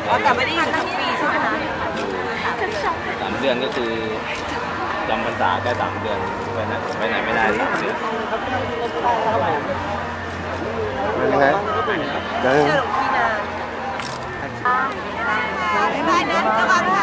แต่ไม่ได้อยู่ทั้งปีใช่ไหมคะ 3 เดือนก็คือจำพรรษาแค่3 เดือนไปไหนไม่ได้3 เดือนยังไงเดี๋ยวเจอหลวงพี่นานบ๊ายบายนะระวัง